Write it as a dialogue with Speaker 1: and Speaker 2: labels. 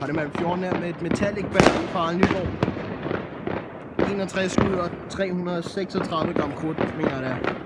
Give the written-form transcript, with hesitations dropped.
Speaker 1: Hardemann 14 her med et metallic bag fra Nyborg. 61 skud og 336 gram krudt, mener jeg det er.